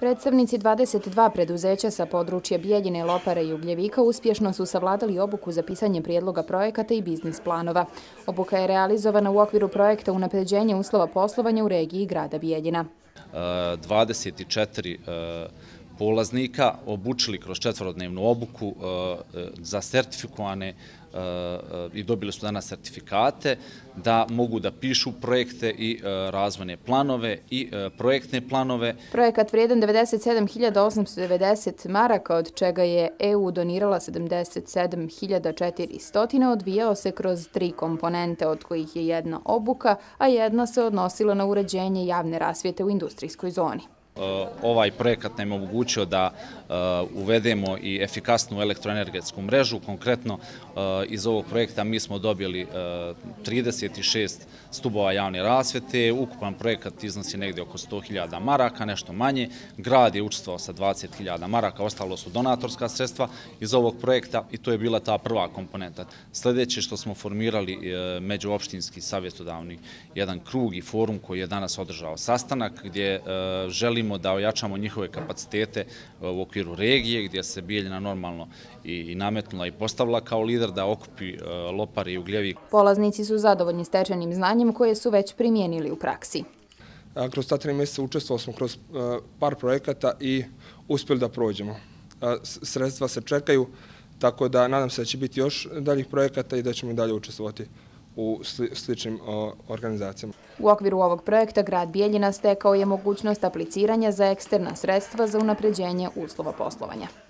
Predstavnici 22 preduzeća sa područja Bijeljine, Lopare i Ugljevika uspješno su savladali obuku za pisanje prijedloga projekata i biznis planova. Obuka je realizovana u okviru projekta unapređenja uslova poslovanja u regiji grada Bijeljina. 24 polaznika obučili kroz četverodnevnu obuku za sertifikovane i dobili su danas sertifikate da mogu da pišu projekte i razvojne planove i projektne planove. Projekat vrijedan 97.890 maraka, od čega je EU donirala 77.400, odvijao se kroz 3 komponente, od kojih je jedna obuka, a jedna se odnosila na uređenje javne rasvjete u industrijskoj zoni. Ovaj projekat nam je omogućio da uvedemo i efikasnu elektroenergetsku mrežu. Konkretno, iz ovog projekta mi smo dobili 36 stubova javne rasvjete. Ukupan projekat iznosi negdje oko 100.000 maraka, nešto manje. Grad je učestvovao sa 20.000 maraka, ostalo su donatorska sredstva iz ovog projekta i to je bila ta prva komponenta. Sljedeće što smo formirali međuopštinski savjetodavni jedan krug i forum koji je danas održao sastanak gdje želimo da ojačamo njihove kapacitete u okviru regije, gdje se Bijeljina normalno i nametnula i postavila kao lider da okupi Lopar i Ugljevik. Polaznici su zadovoljni stečenim znanjem koje su već primijenili u praksi. Kroz ta 3 mjeseca učestvovali smo kroz par projekata i uspjeli da prođemo. Sredstva se čekaju, tako da nadam se da će biti još daljih projekata i da ćemo i dalje učestvovati u sličnim organizacijama. U okviru ovog projekta grad Bijeljina stekao je mogućnost apliciranja za eksterna sredstva za unapređenje uslova poslovanja.